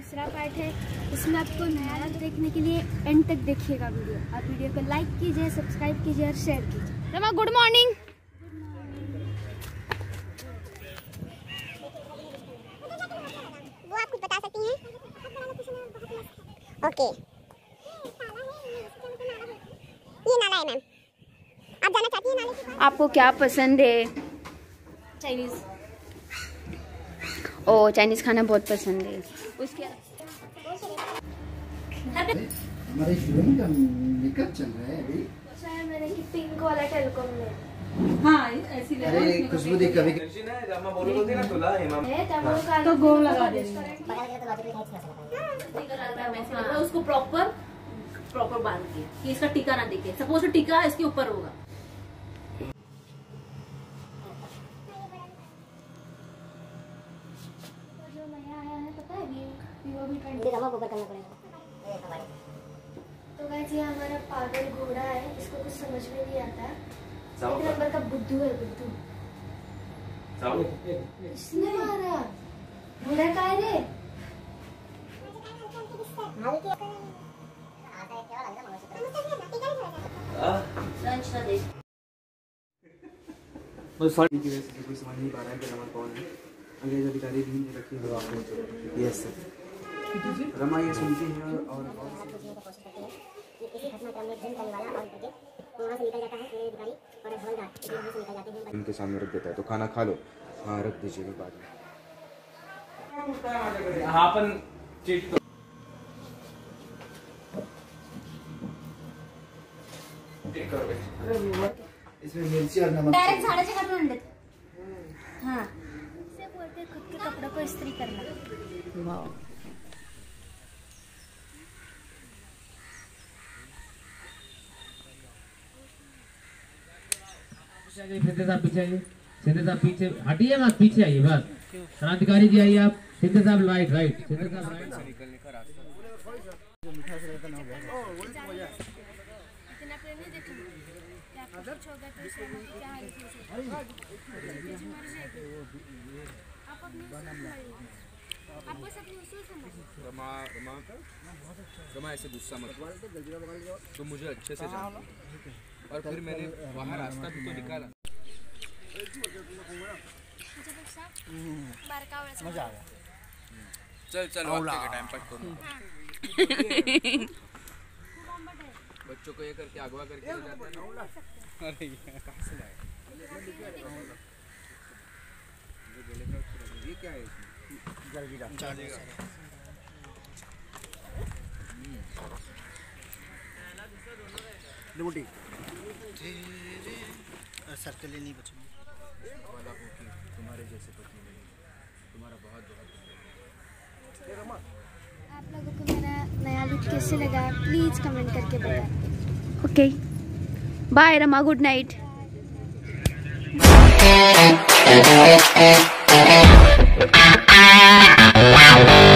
दूसरा पार्ट है, इसमें आपको नया देखने के लिए एंड तक देखिएगा वीडियो। आप वीडियो को लाइक कीजिए, सब्सक्राइब कीजिए और शेयर कीजिए। Rama good morning. वो आप कुछ बता सकती हैं? ओके, ये नाला है मैम। आप जाना चाहती हैं नाले के पास? आपको क्या पसंद है? चाइनीज। ओ चाइनीज खाना बहुत पसंद है। उसके हमारे हीरोइन का मेकअप चल रहा है अभी। मैंने कि पिंक वाला टेलीकॉम में। हाँ ऐसी लगा। अरे खुशबू देख कभी तो गोल लगा दे। उसको प्रॉपर बांध के कि इसका टीका ना दिखे। सपोज टीका इसके ऊपर होगा। जो नया आया है पता है वीवो भी ट्रेंड। तो गाइस ये हमारा पागल घोड़ा है, इसको कुछ समझ में नहीं आता। एक नंबर का बुद्धू है, बुद्धू। इसने मारा घोड़ा का है रे। सॉरी की वजह से कोई समझ नहीं पा रहा है कि रमा कौन है। अंग्रेज अधिकारी भी रखी हुई आपने। Yes sir. रमा ये सुनती है और उनके सामने रख देता है तो खाना खा लो। हाँ रख दीजिएगा बाद में। हाँ अपन चीट इसमें मिर्ची और नमक डायरेक्ट झाडाचे काढून आणलेत। हाँ से बोलते खुद के कपड़ों को इस्त्री करना। वाह। सिंधे साहब पीछे आइए। सिंधे साहब पीछे हटिए मत, पीछे आइए बस। क्रांतिकारी जी आइए आप। सिंधे साहब राइट राइट। सिंधे साहब राइट। इतना प्रेम नहीं देखो क्या कुछ होगा तो क्या हाल है। आप अपनी आप बस अपनी उसूल समझो। रमा ऐसे गुस्सा मत तो मुझे अच्छे से जान। और फिर मैंने वहाँ रास्ता भी तो निकाला। मजा आ गया। चल चल टाइम पास करो। बच्चों को ये करके अगवा करके ले जाता है ना। अरे कहाँ से लाए? ये क्या है इसमें? जल्दी रोटी सर्कल नहीं बचूंगी वाला हो कि तुम्हारे जैसे पति नहीं। तुम्हारा बहुत आप लोगों को मेरा नया लुक कैसे लगा प्लीज कमेंट करके बताएं। Okay bye Rama, good night. Wow.